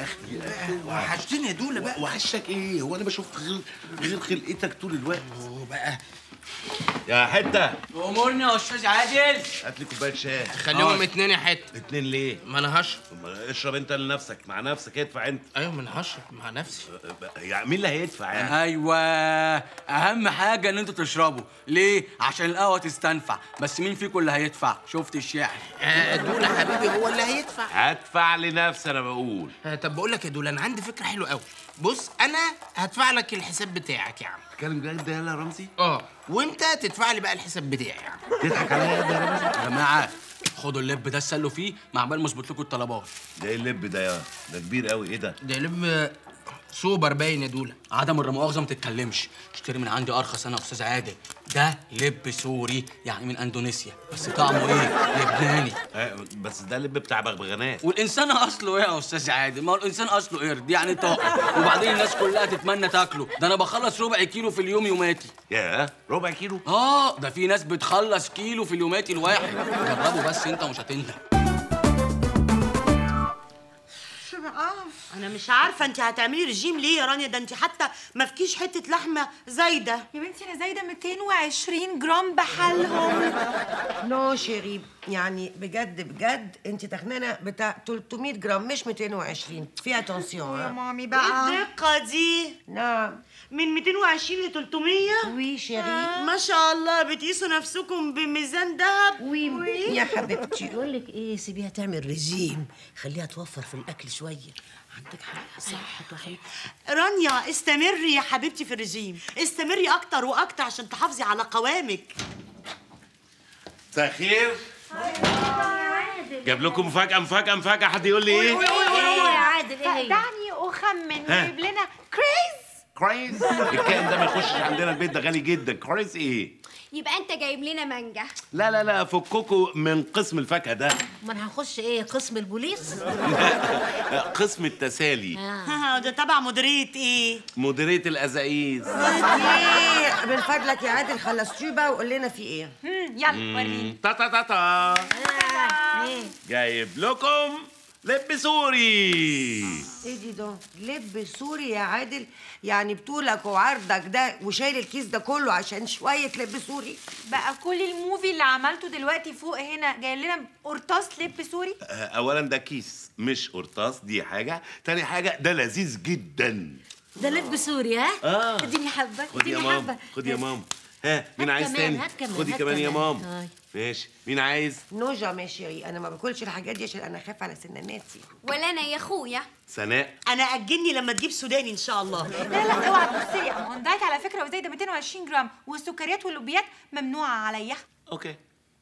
يا اخي وحشتني يا دوله بقى. وحشك ايه؟ هو انا بشوف غير خلقتك طول الوقت؟ بقى يا حته امورني يا استاذ عادل. هات لي كوبايه شاي. خليهم 2 يا حته. 2 ليه؟ ما انا هشرب. اشرب انت لنفسك، مع نفسك ادفع انت. ايوه ما انا هشرب مع نفسي. يعني مين اللي هيدفع يعني؟ ايوه، اهم حاجه ان انتوا تشربوا. ليه؟ عشان القهوه تستنفع. بس مين فيكم اللي هيدفع؟ شفت الشعر. دوله حبيبي هو اللي هيدفع. هدفع لنفسي انا بقول. طب بقول لك يا دوله، انا عندي فكره حلوه قوي. بص انا هدفع لك الحساب بتاعك يا عم. تتكلم بجد يا رمزي؟ وانت تدفع لي بقى الحساب بتاعي يا عم. تضحك عليا يا رمزي؟ يا جماعه خدوا اللب ده تسلوا فيه مع بال ما اظبط لكم الطلبات. ده ايه اللب ده ده كبير قوي. ايه ده؟ ده لب سوبر باين يا دوله. عدم المؤاخذه ما تتكلمش. اشتري من عندي ارخص انا يا استاذ عادل. ده لب سوري يعني من اندونيسيا، بس طعمه ايه؟ لبناني. بس ده اللب بتاع بغبغانات. والانسان اصله ايه يا استاذ عادل؟ ما هو الانسان اصله قرد يعني طاقه. وبعدين الناس كلها تتمنى تاكله. ده انا بخلص ربع كيلو في اليوم يوماتي. ياه، ربع كيلو؟ ده في ناس بتخلص كيلو في اليوماتي الواحد. جربه بس انت ومش هتندم. انا مش عارفه انت هتعملي رجيم ليه يا رانيا؟ ده انت حتى ما فيكيش حته لحمه زايده. يا بنتي انا زايده 220 جرام بحالهم. نو شيري، يعني بجد بجد انت تخنانه بتاع 300 جرام مش 220. فيها تنسيون. يا مامي ايه بقى. الدقه دي؟ نعم. من 220 ل 300؟ وي شيري. ما شاء الله، بتقيسوا نفسكم بميزان ذهب. وي يا حبيبتي. بقول لك ايه، سيبيها تعمل رجيم، خليها توفر في الاكل شويه. عندك حق صح. رانيا استمري يا حبيبتي في الرجيم، استمري اكتر واكتر عشان تحافظي على قوامك. مساء الخير. جاب لكم مفاجأة. حد يقول لي ايه؟ يا عادل ايه هي؟ دعني اخمن. جايب لنا كريز. الكائن ده ما يخشش عندنا البيت، ده غالي جدا. كريز ايه؟ يبقى انت جايب لنا مانجا. لا فككوا من قسم الفاكهه ده. ما انا هنخش ايه، قسم البوليس؟ قسم التسالي. ده تبع مديريه ايه؟ مديريه الازايز. ايه من فضلك يا عادل، خلصتيه بقى وقول لنا في ايه. يلا وريني. تا جايب لكم لب سوري. ايه ده؟ لب سوري يا عادل؟ يعني بطولك وعرضك ده وشايل الكيس ده كله عشان شويه لب سوري؟ بقى كل الموفي اللي عملته دلوقتي فوق هنا جاي لنا قرطاس لب سوري؟ اولا ده كيس مش قرطاس، دي حاجه. تاني حاجه ده لذيذ جدا. ده لب سوري ها؟ اديني حبه. خد يا ماما، خد يا ماما. ها مين عايز تاني؟ خدي كمان يا ماما. ماشي، مين عايز؟ نوجا ماشي. انا ما باكلش الحاجات دي عشان انا خايفه على سناناتي. ولا انا يا اخويا. سناء. انا اجلني لما تجيب سوداني ان شاء الله. لا اوعى تبصي يا ام دايت على فكره، وزايده 220 جرام، والسكريات واللوبيات ممنوعه عليا. اوكي.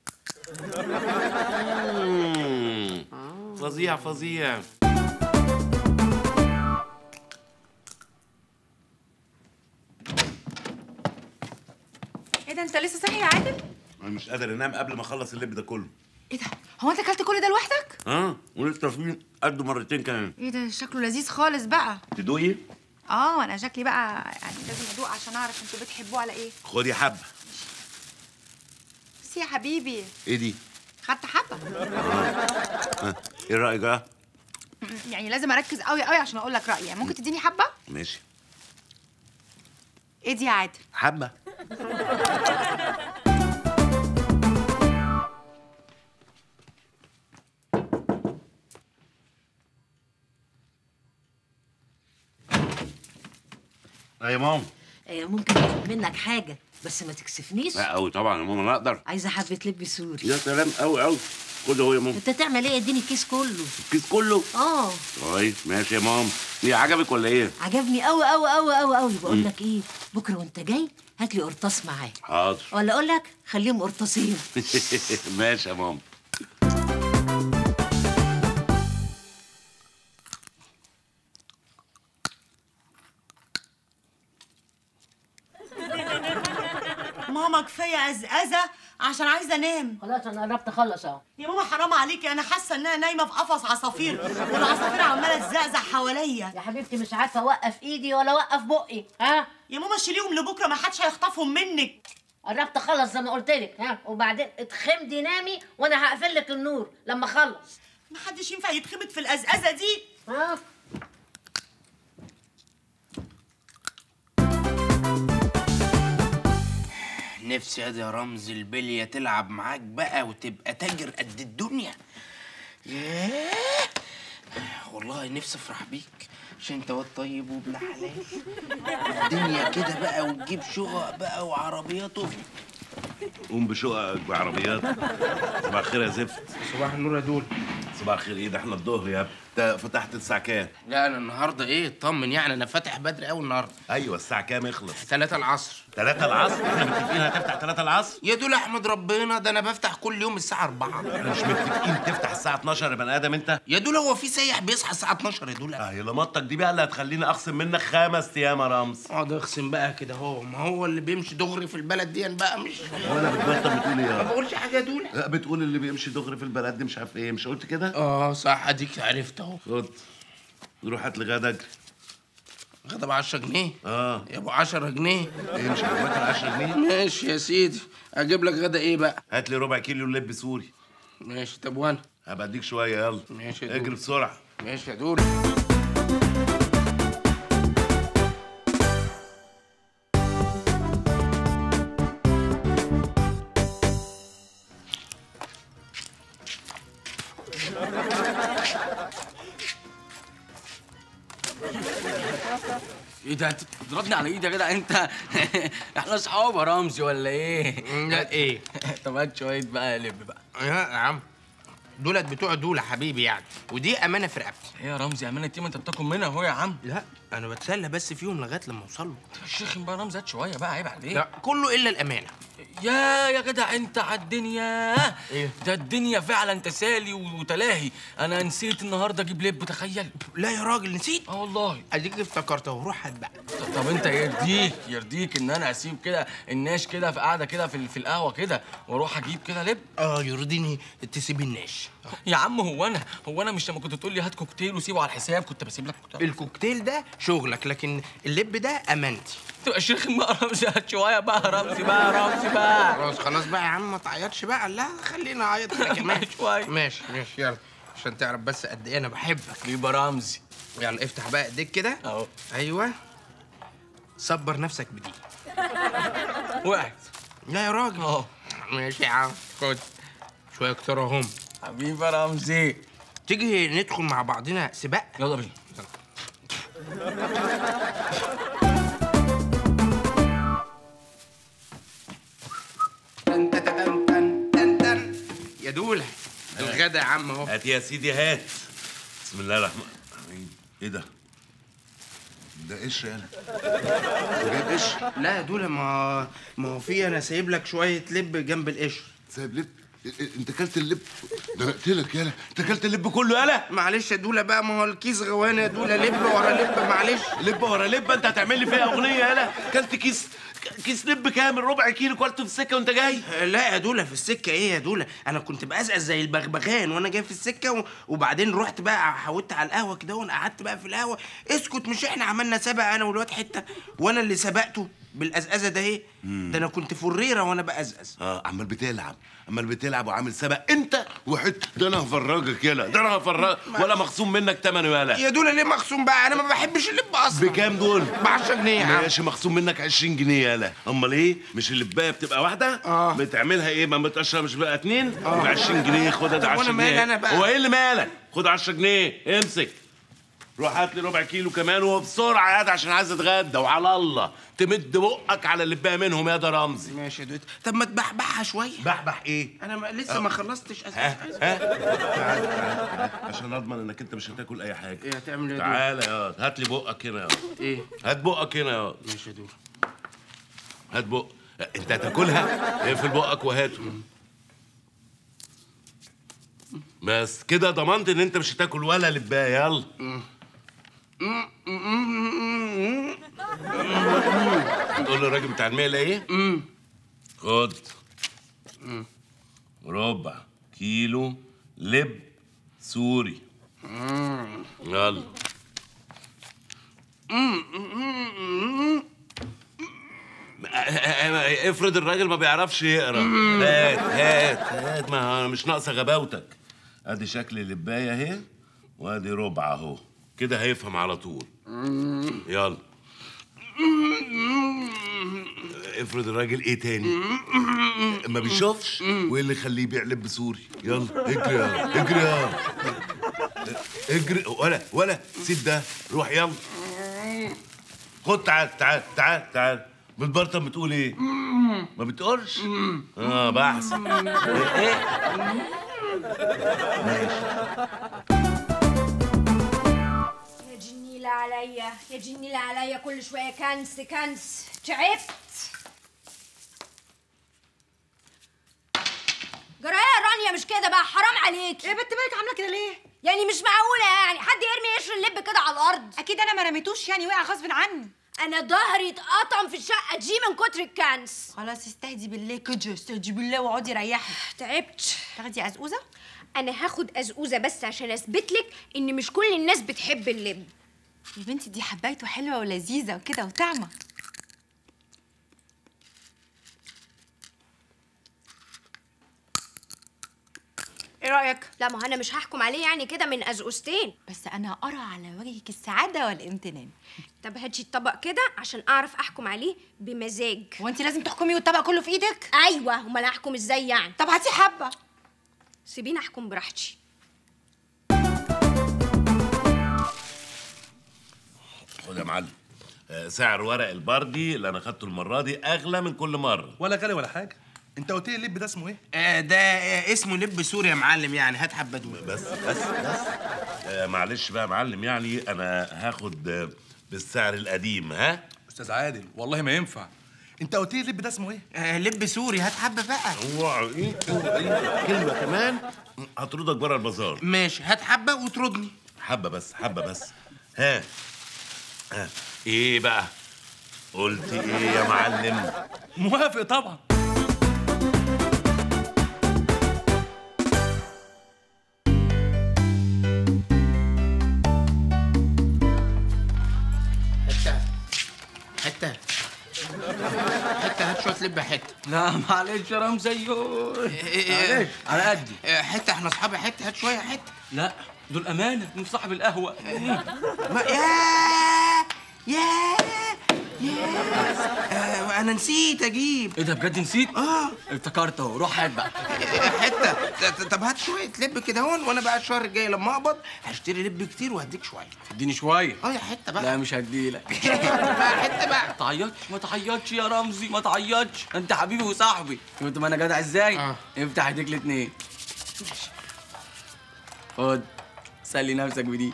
فظيع. ايه ده، انت لسه صاحي يا عادل؟ انا مش قادر انام قبل ما اخلص اللب ده كله. ايه ده، هو انت اكلت كل ده لوحدك؟ ولسه في قد مرتين كمان. ايه ده، شكله لذيذ خالص بقى. تدوقي؟ وانا شكلي بقى يعني لازم ادوق عشان اعرف انتوا بتحبوه على ايه. خدي حبه. بس يا حبيبي. ايه دي؟ خدت حبه. ايه رايك بقى؟ يعني لازم اركز قوي عشان اقول لك رايي. ممكن تديني حبه؟ ماشي. ايه دي يا عادل؟ حبه. يا ماما. ممكن اطلب منك حاجه بس ما تكسفنيش؟ لا قوي طبعا يا ماما، انا اقدر. عايزه حبه لب سوري. يا سلام، قوي. خد اهو يا ماما. انت تعمل ايه؟ اديني الكيس كله. الكيس كله؟ طيب ماشي يا ماما. ايه عجبك ولا ايه؟ عجبني قوي. بقول لك ايه، بكره وانت جاي هات لي قرطاس معاك. حاضر. ولا اقول لك خليهم قرطاسين. ماشي يا ماما. ماما كفايه ازازه عشان عايزه انام. خلاص انا قربت اخلص اهو. يا ماما حرام عليكي، انا حاسه ان انا نايمه في قفص عصافير والعصافير عماله تزقزق حواليا. يا حبيبتي مش عارفه اوقف ايدي ولا اوقف بقي. يا ماما شيليهم لبكره، ما حدش هيخطفهم منك. قربت اخلص زي ما قلت لك. وبعدين اتخمدي نامي وانا هقفل لك النور لما اخلص. ما حدش ينفع يتخبط في الازازه دي. نفسي يا رمزي البليه تلعب معاك بقى وتبقى تاجر قد الدنيا. ياه والله نفسي افرح بيك عشان انت واد طيب وابن حلال. الدنيا كده بقى وتجيب شقق بقى وعربيات قوم بشققك بعربيات. صباح الخير يا زفت. صباح النور يا دول. صباح الخير ايه ده؟ احنا الظهر يا ابني. انت فتحت الساعة كام؟ لا انا النهارده ايه اطمن يعني انا فاتح بدري قوي النهارده. ايوه الساعة كام يخلص؟ 3 العصر. 3 العصر؟ احنا متفقين هتفتح 3 العصر؟ يا دول احمد ربنا ده انا بفتح كل يوم الساعه 4. احنا مش متفقين تفتح الساعة 12 يا بني ادم انت؟ يا دول هو في سايح بيصحى الساعه 12 يا دول؟ هي لمطك دي بقى اللي هتخليني اخصم منك 5 ايام يا رمز. اقعد اخصم بقى كده اهو، ما هو اللي بيمشي دغري في البلد دي بقى مش وانا بتبطل بتقول ايه ما يا؟ بقولش حاجه يا دول. لا بتقول اللي بيمشي دغري في البلد دي مش عارف ايه، مش قلت كده؟ صح اديك عرفت اهو. خد روح هات لي غدا اجري. غدا ب 10 جنيه؟ يا ابو 10 جنيه. ايه مش عاجبك ال 10 جنيه؟ ماشي يا سيدي، اجيب لك غدا ايه بقى؟ هات لي ربع كيلو لب سوري. ماشي. طب وانا؟ هبقى اديك شويه يلا. ماشي يا دول. اجري بسرعه. ماشي يا دول. ايه ده انت بتضربني على ايدي يا جدع انت؟ احنا اصحاب يا رمزي ولا ايه؟ لا ايه؟ طب هات شويه بقى لب بقى. يا عم دولت بتوع دول يا حبيبي يعني، ودي امانه في رقبتي. ايه يا رمزي امانه ايه؟ ما انت بتاكل منها اهو يا عم. لا انا بتسلى بس فيهم لغايه لما اوصل له. الشيخ بقى رمزي هات شويه بقى، عيب عليك. لا كله الا الامانه. يا جدع انت على الدنيا. ايه ده الدنيا فعلا تسالي وتلاهي. انا نسيت النهارده اجيب لب، تخيل. لا يا راجل نسيت. والله اديك افتكرت اهو. روح هات بقى. طب انت يرضيك ان انا اسيب كده الناش كده في قاعده كده في القهوه كده واروح اجيب كده لب؟ يرضيني تسيب الناش. يا عم هو انا مش لما كنت تقول لي هات كوكتيل وسيبه على الحساب كنت بسيب لك كوكتيل؟ الكوكتيل ده شغلك، لكن اللب ده امانتي. تبقى شيخ بقى رمزي. هات شويه بقى رمزي بقى. خلاص بقى يا عم ما تعيطش بقى. لا خلينا اعيط انا كمان شويه. ماشي يلا عشان تعرف بس قد ايه انا بحبك. بيبقى رمزي. يلا افتح بقى ايديك كده اهو. ايوه صبر نفسك بدي. وقعت. لا يا راجل اهو. ماشي يا عم خد شويه كتار اهم. حبيبي يا رمزي. تيجي ندخل مع بعضنا سباق؟ يلا بينا. يا دوله الغدا يا عم اهو. هات يا سيدي هات. بسم الله الرحمن الرحيم. ايه ده؟ ده قشر يالا. جايب قشر؟ لا يا دوله ما هو في انا سايب لك شويه لب جنب القشر. سايب لب؟ انت كلت اللب؟ ده انا قلتلك يالا انت كلت اللب كله يالا. معلش يا دوله بقى، ما هو الكيس غوانه يا دوله، لب ورا لب معلش. لب ورا لب؟ انت هتعمل لي فيها اغنيه يالا؟ كلت كيس لب كامل ربع كيلو كلته في السكه وانت جاي؟ لا يا دوله في السكه ايه يا دوله، انا كنت بقزقز زي البغبغان وانا جاي في السكه وبعدين رحت بقى حودت على القهوه كده وقعدت بقى في القهوه. اسكت، مش احنا عملنا سبق انا والواد حته وانا اللي سبقته بالقزقزه ده ايه؟ ده انا كنت فريره وانا بقزقز. عمال بتلعب وعامل سبق انت وحته. ده انا هفرجك يالا، ده انا هفرجك ولا مخصوم منك ثمنه يالا. يا دوله ليه مخصوم بقى؟ انا ما بحبش اللب اصلا. بكام دول؟ ب 10 جنيه يا عم. ماشي مخصوم منك 20 جنيه يالا. امال ايه؟ مش اللبايه بتبقى واحده؟ بتعملها ايه؟ ما بتقشرها مش بقى 2 ب 20 جنيه. خدها ده 10 جنيه. وانا مالي انا بقى؟ هو ايه اللي مالك؟ خد 10 جنيه امسك. روح هات لي ربع كيلو كمان وبسرعه يا ده عشان عايز اتغدى، وعلى الله تمد بقك على اللي بقى منهم يا ده رمزي. ماشي يا دوت. طب ما تبحبحها شويه. بحبح ايه؟ انا لسه ما خلصتش تعال عشان اضمن انك انت مش هتاكل اي حاجه. ايه هتعمل ايه؟ تعالى يا هات لي بقك هنا يا. ايه؟ هات بقك هنا يا. ماشي يا دوت. هات بق. انت هتاكلها؟ اقفل بقك وهاته. بس كده ضمنت ان انت مش هتاكل ولا لبايه. يلا تقول للراجل بتاع المقله ايه؟ خد ربع كيلو لب سوري. يلا افرض الراجل ما بيعرفش يقرا. هات ما مش ناقصه غباوتك. ادي شكل اللبايه اهي وادي ربع اهو كده هيفهم على طول. يلا افرض الراجل ايه تاني ما بيشوفش، وايه اللي يخليه يبيع لب سوري؟ يلا اجري يلا اجري يلا اجري، ولا سيب ده، روح يلا خد. تعال تعال تعال تعال. بالبرطم بتقول ايه؟ ما بتقولش؟ بحسن. ايه؟ يا جنيلة عليا يا جنيلة عليا، كل شوية كنس كنس، تعبت. جرايه يا رانيا مش كده بقى، حرام عليك. يا بنت مالك عامله كده ليه؟ يعني مش معقولة يعني حد يرمي قشر اللب كده على الأرض. اكيد انا ما رميتوش، يعني وقع غصب عني. أنا ظهري اتقطم في الشقة دي من كتر الكنس. خلاص استهدي بالله كده، استهدي بالله واقعدي ريحي. تعبت. تاخدي ازقوزه؟ أنا هاخد أزقوزة بس عشان أثبت لك إن مش كل الناس بتحب اللب. يا بنتي دي حبايته حلوه ولذيذه وكده وطعمه. ايه رايك؟ لا ما هو أنا مش هحكم عليه يعني كده من أزقوزتين. بس انا ارى على وجهك السعاده والامتنان. طب هاتي الطبق كده عشان أعرف أحكم عليه بمزاج. هو انت لازم تحكمي والطبق كله في ايدك؟ أيوه، أمال هحكم إزاي يعني؟ طب هاتي حبه. سيبيني أحكم براحتي. خد يا معلم، سعر ورق البردي اللي انا خدته المره دي اغلى من كل مره. ولا غالي ولا حاجه. انت قلت لي اللب ده اسمه ايه؟ ده اسمه لب سوري يا معلم، يعني هات حبه دول. بس معلش بقى يا معلم، يعني انا هاخد بالسعر القديم. ها استاذ عادل والله ما ينفع. انت قلت لي اللب ده اسمه ايه؟ لب سوري، هات حبه بقى. اوعى ايه كلمه كمان هطردك بره البازار. ماشي، هات حبه وتردني. حبه بس حبه بس. ها ايه بقى؟ قلت ايه يا معلم؟ موافق طبعا. حته هات شويه لب حته. لا معلش يا رمزي، معلش على قدي. حته، احنا اصحاب حته، هات شويه حته. لا دول امانه من صاحب القهوه. انا نسيت اجيب. ايه ده بجد نسيت؟ افتكرت اهو، روح هات بقى حته. طب هات شويه لب كده هون، وانا بقى الشهر الجاي لما اقبض هشتري لب كتير وهديك شويه. اديني شويه. يا حته بقى. لا مش هديلك. حته بقى. ما تعيطش ما تعيطش يا رمزي، ما تعيطش، انت حبيبي وصاحبي. شفت ما انا جدع ازاي؟ افتح ايديك الاتنين. خد سلي نفسك بدي.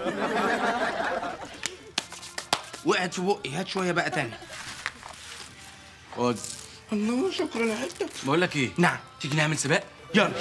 وقعت في بقي، هات شويه بقى تاني. خد. الله، شكرا يا حته. بقول لك ايه؟ نعم. تيجي نعمل سباق؟ يلا.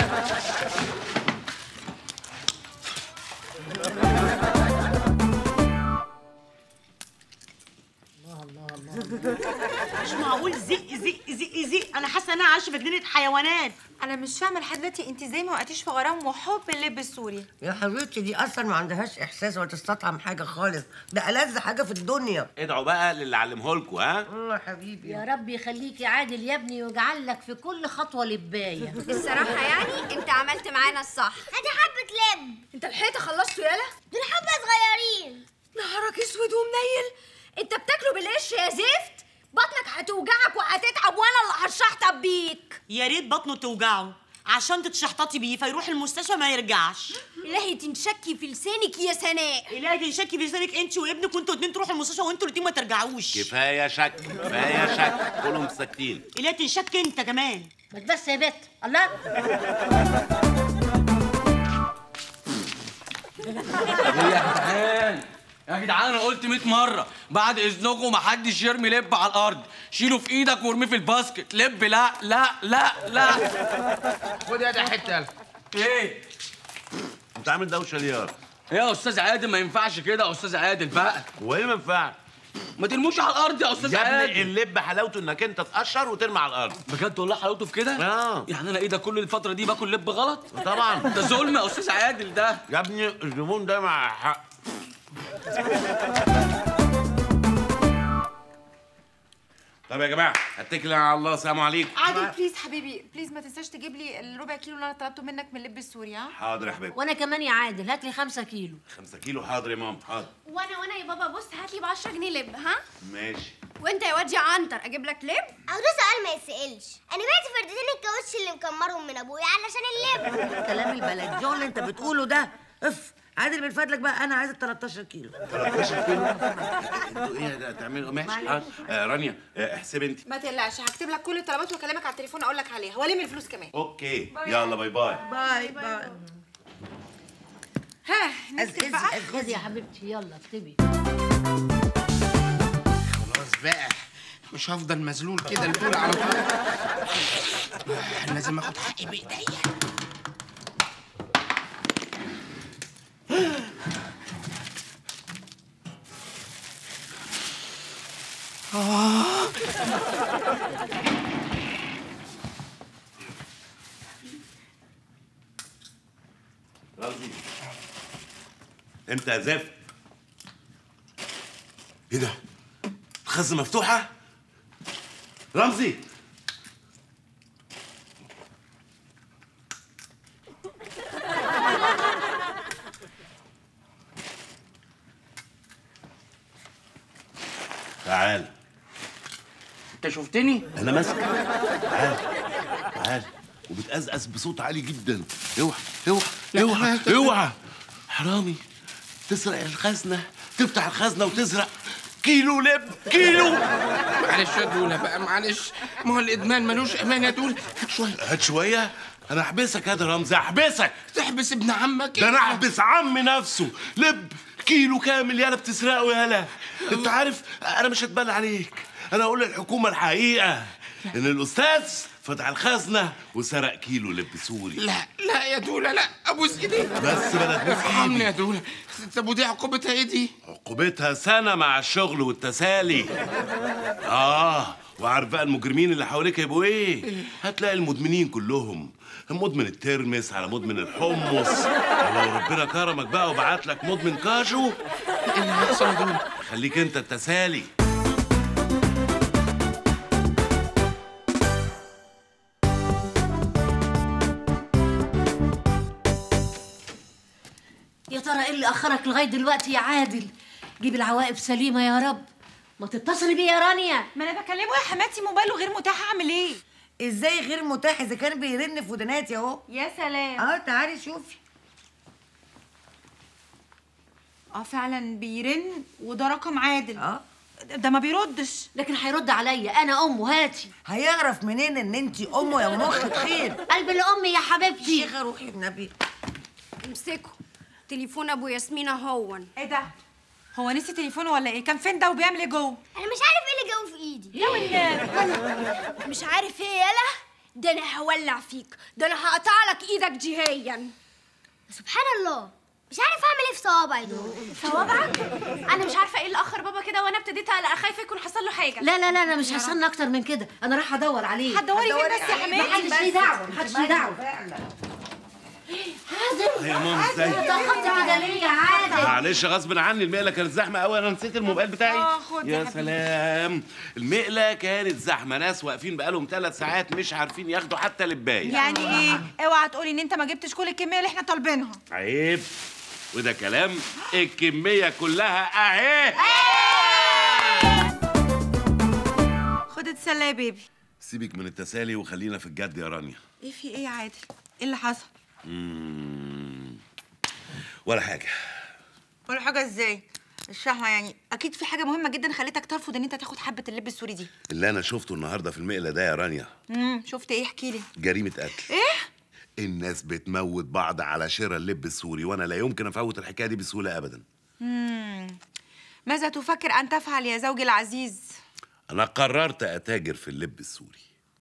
مش معقول زق زق زق زق، انا حاسه ان انا عايشه في جنينه حيوانات. انا مش فاهمه لحد دلوقتي انت ازاي ما وقعتيش في غرام وحب اللب السوري. يا حبيبتي دي اصلا ما عندهاش احساس ولا تستطعم حاجه خالص، ده ألذ حاجه في الدنيا. ادعوا بقى للي علمهولكوا. ها يا حبيبي. يا رب يخليك يا عادل يا ابني، ويجعل لك في كل خطوه لبايه. الصراحة يعني أنت عملت معانا الصح. هاتي حبة لب. أنت الحقيقة خلصتوا يالا؟ دول حبة صغيرين. نهارك اسود ومنيل، أنت بتاكله بالقش يا زفت؟ بطنك هتوجعك وهتتعب وأنا اللي هشحطب بيك. يا ريت بطنه توجعه عشان تتشحططي بيه فيروح المستشفى ما يرجعش. إلهي تنشكي في لسانك يا سناء. إلهي تنشكي في لسانك انت وابنك، وانتوا الاتنين تروحوا المستشفى وانتوا الاتنين ما ترجعوش. كفايه شك كفايه شك، كلهم ساكتين. إلهي تنشك انت كمان. ما بس يا بت الله. يا جدعان انا قلت 100 مره بعد اذنكم محدش يرمي لب على الارض، شيله في ايدك وارميه في الباسكت. لب لا لا لا لا. خد يا حته يلا. ايه انت عامل دوشه ليه يا استاذ عادل؟ ما ينفعش كده يا استاذ عادل بقى. هو ايه ما ينفعش؟ ما ترموش على الارض يا استاذ يا ابني عادل. اللب حلاوته انك انت تقشر وترمي على الارض. بجد والله حلاوته في كده؟ يعني انا ايه ده كل الفتره دي باكل لب غلط؟ طبعا ده ظلم يا استاذ عادل ده. يا ابني الزبون ده مع حق. طب يا جماعه اتكل على الله، السلام عليكم. عادل بليز حبيبي بليز ما تنساش تجيب لي الربع كيلو اللي انا طلبته منك من اللب السوري. ها حاضر يا حبيبي. وانا كمان يا عادل هات لي 5 كيلو. 5 كيلو حاضر يا ماما حاضر. وانا يا بابا بص هات لي ب 10 جنيه لب. ها ماشي. وانت يا واد يا عنتر اجيب لك لب؟ او ده سؤال ما يتسالش. انا بعت فردتين الكاوتش اللي مكمرهم من ابويا علشان اللب. الكلام البلديون اللي انت بتقوله ده اف. عادل من فضلك بقى، انا عايزه 13 كيلو. 13 كيلو؟ انتوا ايه ده تعملوا؟ ماشي. رانيا احسب انت. ما تقلقش، هكتب لك كل الطلبات واكلمك على التليفون اقول لك عليها والم الفلوس كمان. اوكي يلا باي باي. باي باي. ها نكتب بقى. خدي يا حبيبتي يلا اكتبي. خلاص بقى مش هفضل مذلول كده الأولى على طول. لازم اخد حقي بايديا. رمزي انت يا زفت، ايه ده؟ الخزنة مفتوحة؟ رمزي تعال. انت شفتني؟ انا ماسك. تعال تعال. وبتقزقز بصوت عالي جدا. اوعى اوعى اوعى اوعى. حرامي تسرق الخزنة، تفتح الخزنة وتسرق كيلو لب. كيلو. معلش يا دولة بقى معلش، ما هو الادمان ملوش امان يا دولة. هات شوية. هات شوية؟ انا احبسك يا رمزي، احبسك. تحبس ابن عمك؟ ده انا احبس عمي نفسه. لب كيلو كامل يالا بتسرقه يالا. انت عارف انا مش هتبان عليك، انا اقول للحكومة الحقيقة ان الاستاذ فتح الخزنة وسرق كيلو لب سوري. لا يا دولة لا، ابوس ايديك بس بلا تبوس ارحمني يا دولة. طب ودي عقوبتها ايه دي؟ عقوبتها سنة مع الشغل والتسالي. وعارف بقى المجرمين اللي حواليك هيبقوا ايه؟ هتلاقي المدمنين كلهم، مدمن الترمس على مدمن الحمص، ولو ربنا كرمك بقى وبعت لك مدمن كاجو، ايه اللي هيحصل دول؟ خليك انت التسالي. يا ترى ايه اللي اخرك لغايه دلوقتي يا عادل؟ جيب العواقب سليمه يا رب. ما تتصلي بيه يا رانيا. ما انا بكلمه يا حماتي، موبايله غير متاح، اعمل ايه؟ ازاي غير متاح اذا كان بيرن في ودناتي اهو؟ يا سلام. تعالي شوفي. فعلا بيرن وده رقم عادل. ده ما بيردش. لكن هيرد عليا، انا امه. هاتي. هيعرف منين ان انت امه يا مخ خير؟ قلب الام يا حبيبتي. شيخه روحي النبي. امسكوا تليفون ابو ياسمين اهون. ايه ده؟ هو نسي تليفونه ولا ايه؟ كان فين ده وبيعمل ايه جوه؟ انا مش عارف ايه اللي جوه في ايدي. لا والنبي. مش عارف ايه يالا؟ ده انا هولع فيك، ده انا هقطع لك ايدك جهيا. سبحان الله، مش عارف اعمل ايه في صوابعي دول. صوابعك؟ انا مش عارفه ايه اللي اخر بابا كده، وانا ابتديت اقلق خايفه يكون حصل له حاجه. لا لا لا انا مش هستنى اكتر من كده، انا رايحه ادور عليه. هتدوري فين بس يا حماتي؟ محدش ليه دعوه، محدش ليه دعوه. عادل يا ماما ازاي؟ اتاخرت كده ليه يا عادل؟ معلش غصب عني، المقلة كانت زحمة قوي، انا نسيت الموبايل بتاعي. خد يا سلام، المقلة كانت زحمة، ناس واقفين بقالهم 3 ساعات مش عارفين ياخدوا حتى لباية. يعني ايه؟ اوعى تقولي ان انت ما جبتش كل الكميه اللي احنا طالبينها. عيب، وده كلام. الكمية كلها اهي. خد اتسلى يا بيبي. سيبك من التسالي وخلينا في الجد يا رانيا. ايه في ايه يا عادل؟ ايه اللي حصل؟ ولا حاجة. ولا حاجه ازاي؟ مش فاهمه يعني. اكيد في حاجه مهمه جدا خليتك ترفض ان انت تاخد حبه اللب السوري دي. اللي انا شفته النهارده في المقلة ده يا رانيا شفت ايه؟ احكي لي. جريمة قتل. ايه؟ الناس بتموت بعض على شراء اللب السوري، وانا لا يمكن افوت الحكايه دي بسهوله ابدا. ماذا تفكر ان تفعل يا زوجي العزيز؟ انا قررت اتاجر في اللب السوري.